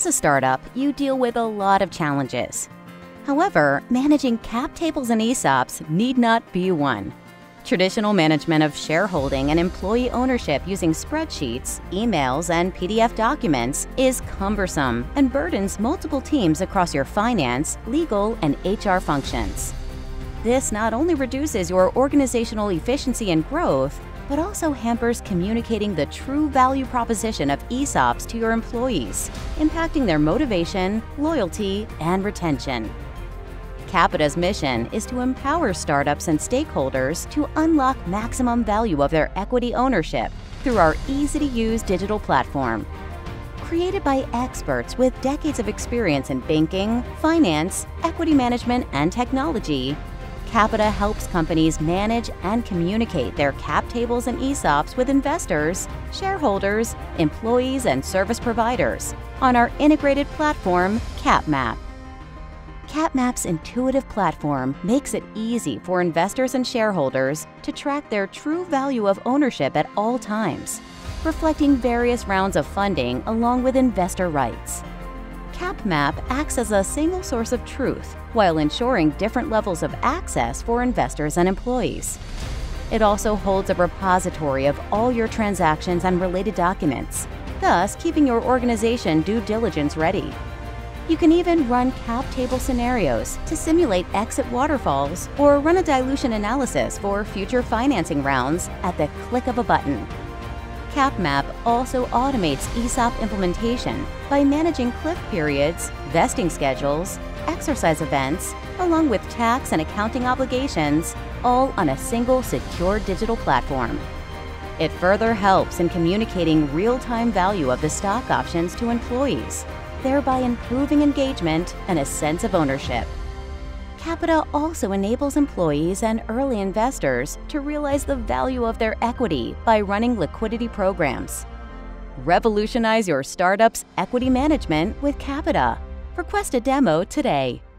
As a startup, you deal with a lot of challenges. However, managing cap tables and ESOPs need not be one. Traditional management of shareholding and employee ownership using spreadsheets, emails, and PDF documents is cumbersome and burdens multiple teams across your finance, legal, and HR functions. This not only reduces your organizational efficiency and growth, but also hampers communicating the true value proposition of ESOPs to your employees, impacting their motivation, loyalty, and retention. Capita's mission is to empower startups and stakeholders to unlock maximum value of their equity ownership through our easy-to-use digital platform. Created by experts with decades of experience in banking, finance, equity management, and technology, Capita helps companies manage and communicate their cap tables and ESOPs with investors, shareholders, employees, and service providers on our integrated platform, CapMap. CapMap's intuitive platform makes it easy for investors and shareholders to track their true value of ownership at all times, reflecting various rounds of funding along with investor rights. CapMap acts as a single source of truth while ensuring different levels of access for investors and employees. It also holds a repository of all your transactions and related documents, thus keeping your organization due diligence ready. You can even run cap table scenarios to simulate exit waterfalls or run a dilution analysis for future financing rounds at the click of a button. CapMap also automates ESOP implementation by managing cliff periods, vesting schedules, exercise events, along with tax and accounting obligations, all on a single secure digital platform. It further helps in communicating real-time value of the stock options to employees, thereby improving engagement and a sense of ownership. Capita also enables employees and early investors to realize the value of their equity by running liquidity programs. Revolutionize your startup's equity management with Capita. Request a demo today.